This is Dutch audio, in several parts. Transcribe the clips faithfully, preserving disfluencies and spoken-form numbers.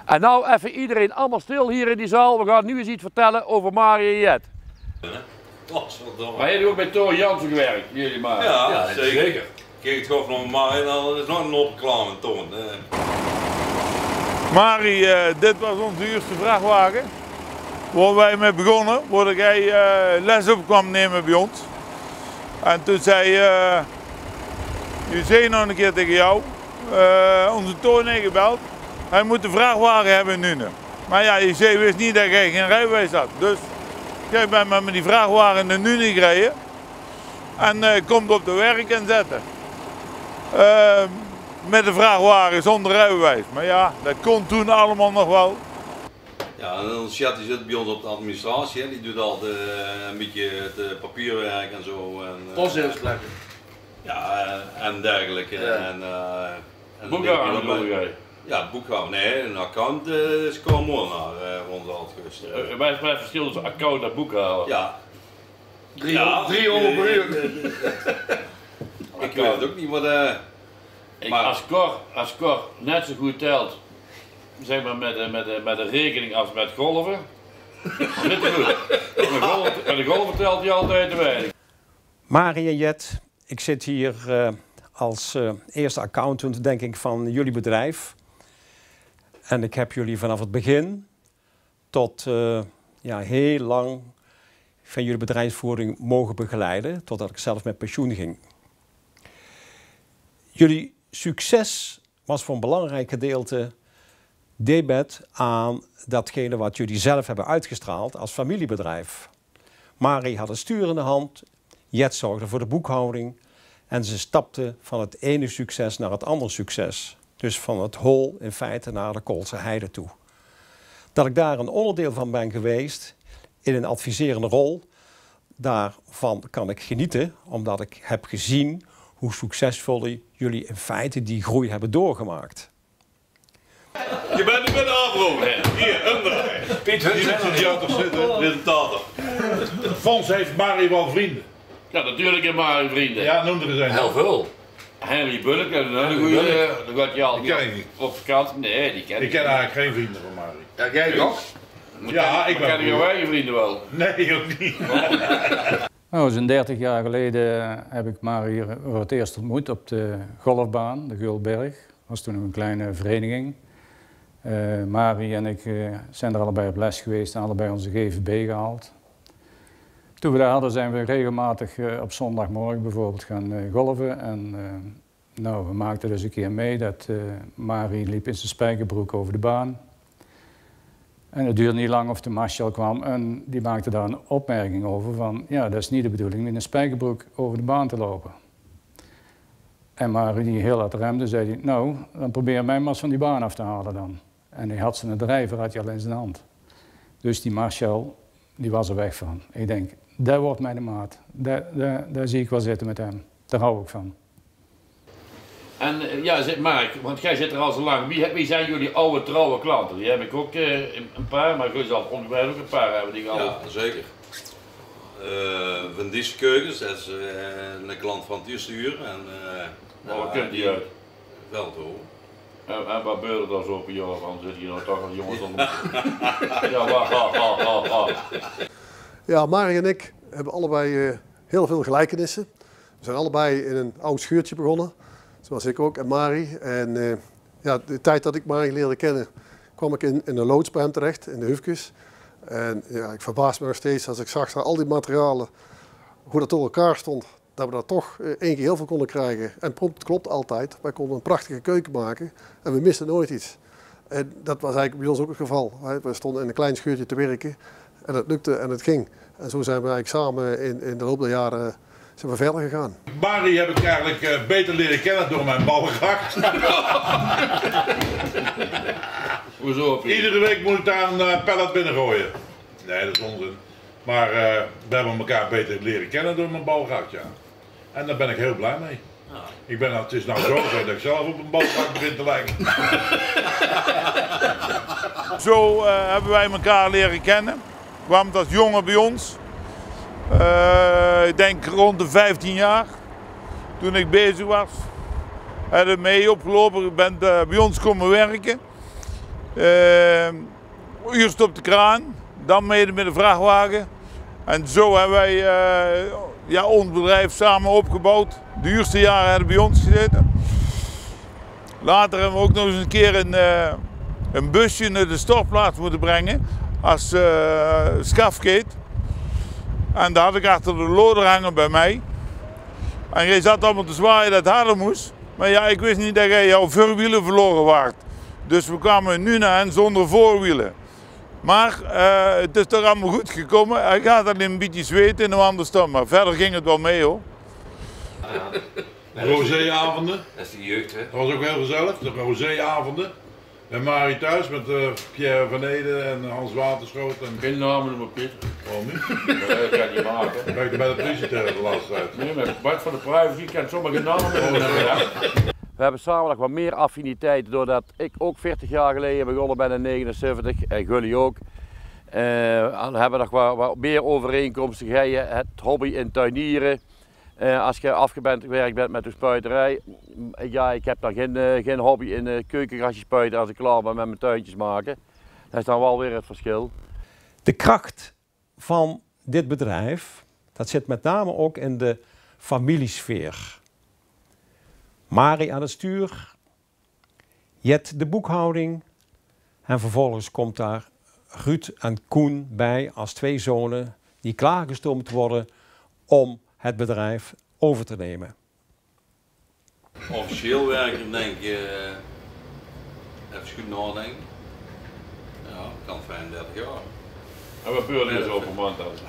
En nou even iedereen allemaal stil hier in die zaal. We gaan nu eens iets vertellen over Marie en Jet. Maar jij hebt ook bij Toon Jansen gewerkt, jullie maar. Ja, ja zeker. zeker. Kijk, het gaat nog maar en dan is nog een opklaar met Toon. Marie, uh, dit was onze eerste vrachtwagen. Waar wij mee begonnen, waar jij uh, les op kwam nemen bij ons. En toen zei uh, je zei nog een keer tegen jou, uh, onze Toon ingebeld, hij moet een vrachtwagen hebben in Nuenen. Maar ja, je zei, wist niet dat jij geen rijbewijs had. Dus jij bent met die vrachtwagen naar Nuenen gereden en uh, komt op de werk en zetten. Uh, met een vrachtwagen zonder rijbewijs. Maar ja, dat kon toen allemaal nog wel. Ja, en dan Chat die zit bij ons op de administratie, hè. Die doet altijd uh, een beetje het uh, papierwerk en zo. Uh, Postzegelsleppen. Ja, uh, en dergelijke. Ja. En, uh, en boekhouden bedoel jij? Ja, boekhouden. Nee, een account uh, is gewoon mooi naar uh, ons altijd geweest. Uh, Wij hebben het verschil tussen account en boekhouden. Ja. Drie, ja. drie euro per uur. Ik weet het ook niet, maar... Uh, Ik, maar als Cor, als Cor net zo goed telt, zeg maar met de, met de, met de rekening als met golven, niet te goed. Met de golven, met de golven telt hij altijd te weinig. Marie en Jet, ik zit hier uh, als uh, eerste accountant, denk ik, van jullie bedrijf. En ik heb jullie vanaf het begin tot uh, ja, heel lang van jullie bedrijfsvoering mogen begeleiden, totdat ik zelf met pensioen ging. Jullie succes was voor een belangrijk gedeelte debet aan datgene wat jullie zelf hebben uitgestraald als familiebedrijf. Marie had het stuur in de hand, Jet zorgde voor de boekhouding en ze stapte van het ene succes naar het andere succes. Dus van het hol in feite naar de Koolse Heide toe. Dat ik daar een onderdeel van ben geweest in een adviserende rol, daarvan kan ik genieten omdat ik heb gezien hoe succesvol jullie in feite die groei hebben doorgemaakt. Je bent nu bij de afloop. Hier, omdraaien. Piet, die zit hier toch zitten. Presentator. Fons heeft Marie wel vrienden. Ja, natuurlijk heeft Marie vrienden. Ja, noem er eens een. Heel veel. Henry Bulk, een hele goeie, dan gaat je al Die ken ik niet. op vakantie. Nee, die ken ik Ik ken niet. eigenlijk geen vrienden van Marie. Ja, jij toch? Ja, ik ben ken je eigen vrienden wel. Nee, ook niet. Nou, zo'n dertig jaar geleden heb ik Marie voor het eerst ontmoet op de golfbaan, de Gulberg. Dat was toen nog een kleine vereniging. Uh, Marie en ik uh, zijn er allebei op les geweest en allebei onze G V B gehaald. Toen we daar hadden zijn we regelmatig uh, op zondagmorgen bijvoorbeeld gaan uh, golven. En uh, nou, we maakten dus een keer mee dat uh, Marie liep in zijn spijkerbroek over de baan. En het duurde niet lang of de marshal kwam en die maakte daar een opmerking over van ja, dat is niet de bedoeling met een spijkerbroek over de baan te lopen. En Marie die heel hard remde, zei hij, nou, dan probeer mij maar eens van die baan af te halen dan. En hij had zijn drijver had hij al in zijn hand. Dus die marshal, die was er weg van. Ik denk, dat wordt mij de maat. Daar, daar, daar zie ik wel zitten met hem. Daar hou ik van. En ja, Mark, want jij zit er al zo lang. Wie, wie zijn jullie oude trouwe klanten? Die heb ik ook uh, een paar, maar jullie zal ongetwijfeld ook een paar hebben die al. Ja, zeker. Uh, van Diesche Keukens, dat is uh, een klant van het eerste uur. En, uh, waar kunt die uit? Veldhoven. En, en wat beurt er dan zo op een jaar van? Zit hier nou toch als jongens onder? Ja, wacht, wacht, wacht, wacht, wacht. Ja, Marie en ik hebben allebei uh, heel veel gelijkenissen. We zijn allebei in een oud schuurtje begonnen. Zoals ik ook en Marie. En uh, ja, de tijd dat ik Marie leerde kennen, kwam ik in, in de loods bij hem terecht, in de Hufkes. En ja, ik verbaasde me nog steeds als ik zag dat al die materialen, hoe dat door elkaar stond, dat we daar toch uh, één keer heel veel konden krijgen. En prompt klopt altijd. Wij konden een prachtige keuken maken en we misten nooit iets. En dat was eigenlijk bij ons ook het geval. We stonden in een klein schuurtje te werken en het lukte en het ging. En zo zijn we eigenlijk samen in, in de loop der jaren zijn we verder gegaan. Marie heb ik eigenlijk uh, beter leren kennen door mijn ballengracht. Hoezo? Iedere week moet ik daar een uh, pallet binnengooien. Nee, dat is onzin. Maar uh, we hebben elkaar beter leren kennen door mijn ballengracht, ja. En daar ben ik heel blij mee. Ja. Ik ben, het is nou zo dat ik zelf op een ballengracht begin te lijken. Zo uh, hebben wij elkaar leren kennen. Kwam als jongen bij ons. Uh, ik denk rond de vijftien jaar, toen ik bezig was. Heb ik mee opgelopen, ik ben uh, bij ons komen werken. Uh, eerst op de kraan, dan mede met de vrachtwagen. En zo hebben wij uh, ja, ons bedrijf samen opgebouwd. De duurste jaren hebben bij ons gezeten. Later hebben we ook nog eens een keer een, uh, een busje naar de stortplaats moeten brengen als uh, schafkeet. En daar had ik achter de loader hangen bij mij. En jij zat allemaal te zwaaien dat het harder moest. Maar ja, ik wist niet dat jij jouw voorwielen verloren waart. Dus we kwamen nu naar hen zonder voorwielen. Maar uh, het is toch allemaal goed gekomen. Hij gaat alleen een beetje zweten in de wandelstand, maar verder ging het wel mee hoor. Ja. Roséavonden. Dat is de jeugd, hè? Dat was ook heel gezellig, de Roséavonden. En Marie thuis met uh, Pierre van Ede en Hans Waterschoot. En... Geen namen noemen, Piet. Waarom niet? Dat kan je niet maken. Ik werkte bij de politie tegen de laatste tijd. Nee, maar Bart van de privacy kan sommige namen noemen. We hebben samen nog wat meer affiniteit doordat ik ook veertig jaar geleden begonnen ben in negenenzeventig en Gully ook. Uh, we hebben nog wat, wat meer overeenkomsten. Jij het hobby in tuinieren. Uh, als je afgewerkt bent met de spuiterij. Ja, ik heb dan geen, uh, geen hobby in uh, keukengrasjes spuiten als ik klaar ben met mijn tuintjes maken. Dat is dan wel weer het verschil. De kracht van dit bedrijf, dat zit met name ook in de familiesfeer. Marie aan het stuur, Jet de boekhouding en vervolgens komt daar Ruud en Koen bij als twee zonen die klaargestoomd worden om het bedrijf over te nemen. Officieel werken denk je, even goed nadenken, ja, kan vijfendertig jaar. En we peuren niet zo op een maand uit.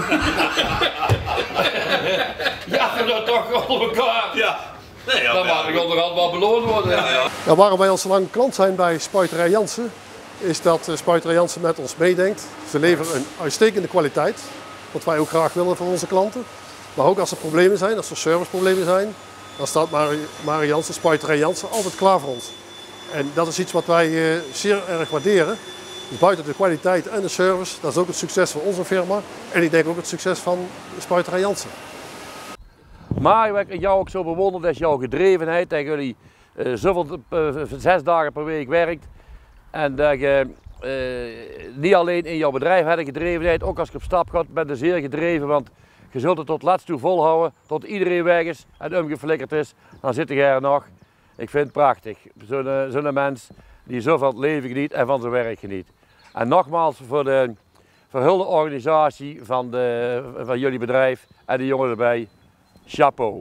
Ja, we dat toch onder elkaar. Ja. Nee, ja, dan mag ik onderhand wel beloond worden. Ja, ja. Ja, waarom wij al zo lang klant zijn bij Spuiterij Jansen, is dat Spuiterij Jansen met ons meedenkt. Ze leveren een uitstekende kwaliteit, wat wij ook graag willen van onze klanten. Maar ook als er problemen zijn, als er serviceproblemen zijn, dan staat Marie, Marie Jansen, Spuiterij Jansen altijd klaar voor ons. En dat is iets wat wij uh, zeer erg waarderen. Dus buiten de kwaliteit en de service, dat is ook het succes van onze firma. En ik denk ook het succes van Spuiterij Jansen. Maar wat ik jou ook zo bewonder, dat is jouw gedrevenheid. Dat jullie uh, zoveel, uh, zes dagen per week werkt. En dat je uh, niet alleen in jouw bedrijf hebt gedrevenheid, ook als je op stap gaat, ben je zeer gedreven. Want je zult het tot laatst toe volhouden, tot iedereen weg is en omgeflikkerd is. Dan zit je er nog. Ik vind het prachtig. Zo'n uh, zo'n mens die zo van het leven geniet en van zijn werk geniet. En nogmaals voor de verhulde organisatie van, de, van jullie bedrijf en de jongen erbij. Chapeau.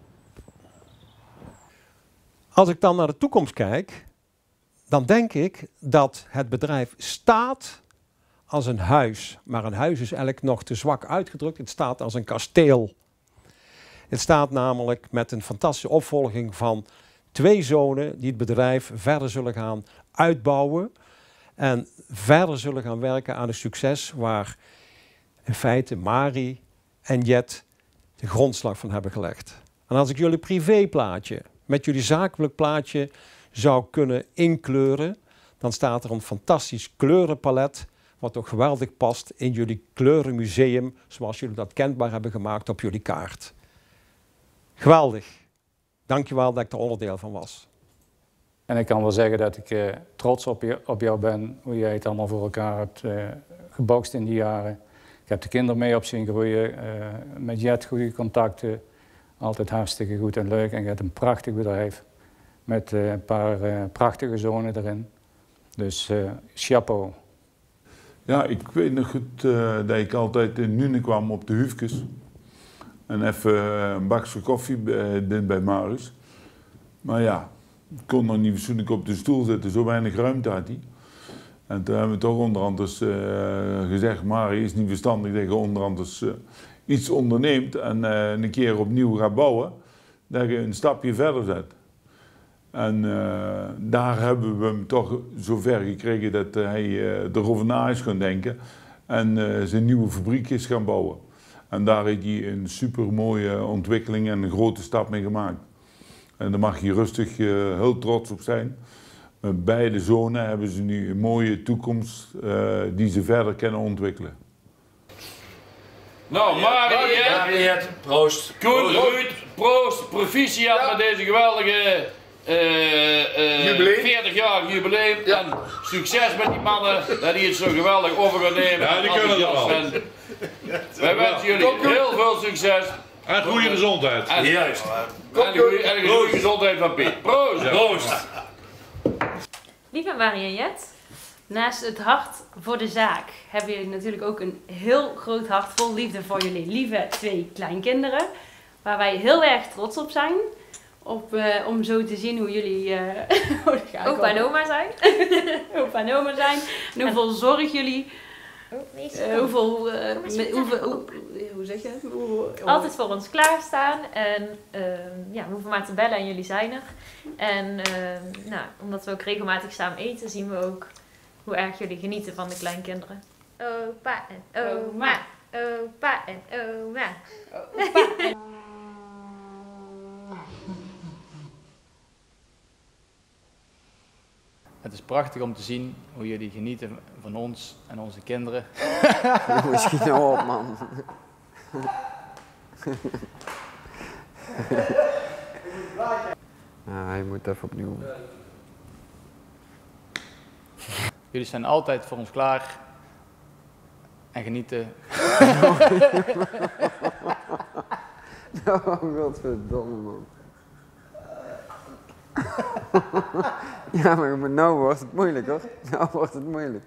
Als ik dan naar de toekomst kijk, dan denk ik dat het bedrijf staat als een huis. Maar een huis is eigenlijk nog te zwak uitgedrukt. Het staat als een kasteel. Het staat namelijk met een fantastische opvolging van twee zonen die het bedrijf verder zullen gaan uitbouwen. En verder zullen gaan werken aan een succes waar in feite Marie en Jet de grondslag van hebben gelegd. En als ik jullie privéplaatje met jullie zakelijk plaatje zou kunnen inkleuren, dan staat er een fantastisch kleurenpalet wat ook geweldig past in jullie kleurenmuseum zoals jullie dat kenbaar hebben gemaakt op jullie kaart. Geweldig. Dankjewel dat ik er onderdeel van was. En ik kan wel zeggen dat ik uh, trots op, je, op jou ben, hoe jij het allemaal voor elkaar hebt uh, gebokst in die jaren. Ik heb de kinderen mee op zien groeien, uh, met Jet goede contacten, altijd hartstikke goed en leuk. En je hebt een prachtig bedrijf met uh, een paar uh, prachtige zonen erin. Dus uh, chapeau. Ja, ik weet nog goed uh, dat ik altijd in Nune kwam op de Hufkes. En even uh, een bakje koffie bij, bij Marius. Maar ja, ik kon nog niet fatsoenlijk op de stoel zitten, zo weinig ruimte had hij. En toen hebben we toch onder andere uh, gezegd, Marie is niet verstandig dat je onder andere uh, iets onderneemt en uh, een keer opnieuw gaat bouwen, dat je een stapje verder zet. En uh, daar hebben we hem toch zover gekregen dat uh, hij uh, erover na is gaan denken en uh, zijn nieuwe fabriek is gaan bouwen. En daar heeft hij een super mooie ontwikkeling en een grote stap mee gemaakt. En daar mag je rustig uh, heel trots op zijn. Met beide zonen hebben ze nu een mooie toekomst uh, die ze verder kunnen ontwikkelen. Nou, Marie, Mariet, proost. Koen, Ruud, proost, proficiat Ja. met deze geweldige uh, uh, Jubileum. veertig jaar jubileum Ja. en succes met die mannen dat die het zo geweldig over gaan nemen. Ja, die En kunnen het wel. en wij wensen jullie heel veel succes. En goede gezondheid. En, Juist. en een goede, en een goede gezondheid van Piet. Proost! Proost! Lieve Marie en Jet, naast het hart voor de zaak hebben jullie natuurlijk ook een heel groot hart vol liefde voor jullie lieve twee kleinkinderen. Waar wij heel erg trots op zijn. Op, uh, om zo te zien hoe jullie uh, Opa en oma zijn. opa en oma zijn. En hoeveel zorg jullie, uh, hoeveel, uh, met, hoeveel hoe, hoe zeg je het? Hoe, Altijd voor ons klaarstaan. En uh, ja, we hoeven maar te bellen en jullie zijn er. En uh, nou, omdat we ook regelmatig samen eten, zien we ook hoe erg jullie genieten van de kleinkinderen. Opa en oma. Opa en oma. Opa en Het is prachtig om te zien hoe jullie genieten van ons en onze kinderen. Misschien nou op, man. Ja, hij moet even opnieuw. Jullie zijn altijd voor ons klaar en genieten. Oh, godverdomme, man. Ja, maar nou wordt het moeilijk, hoor. Nou wordt het moeilijk.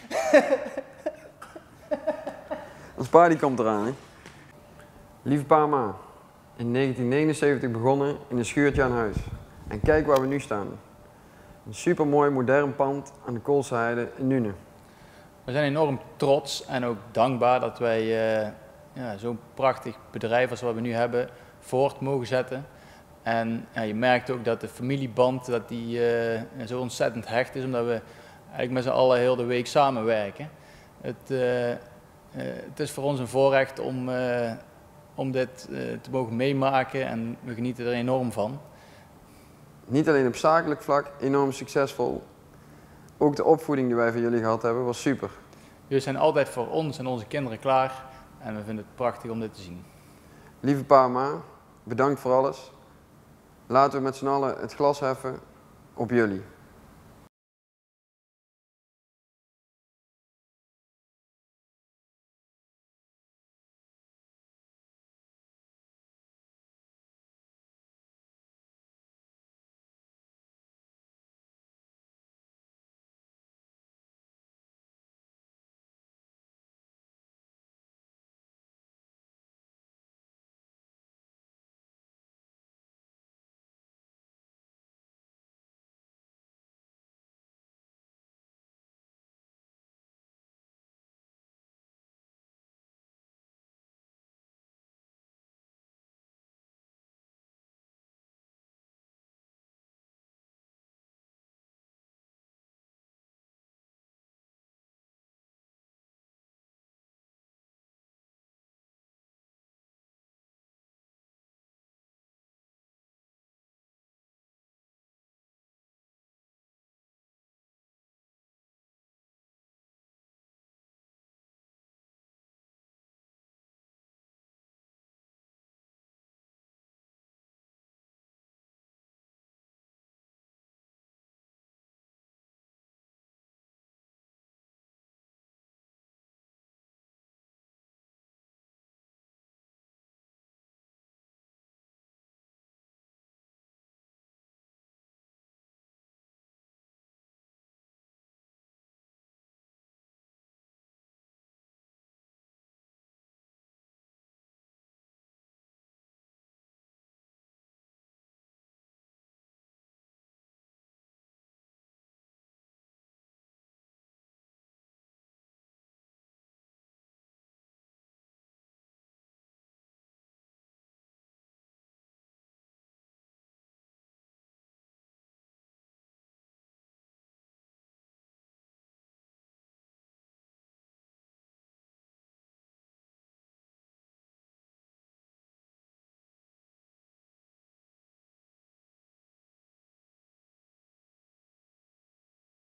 Ons pa die komt eraan, hè. Lieve pa en ma, in negentien negenenzeventig begonnen in een schuurtje aan huis. En kijk waar we nu staan. Een supermooi modern pand aan de Koolsheide in Nuenen. We zijn enorm trots en ook dankbaar dat wij uh, ja, zo'n prachtig bedrijf als wat we nu hebben voort mogen zetten. En ja, je merkt ook dat de familieband dat die, uh, zo ontzettend hecht is, omdat we eigenlijk met z'n allen heel de week samenwerken. Het, uh, uh, het is voor ons een voorrecht om, uh, om dit uh, te mogen meemaken en we genieten er enorm van. Niet alleen op zakelijk vlak enorm succesvol, ook de opvoeding die wij van jullie gehad hebben was super. Jullie zijn altijd voor ons en onze kinderen klaar en we vinden het prachtig om dit te zien. Lieve pa en ma, bedankt voor alles. Laten we met z'n allen het glas heffen op jullie.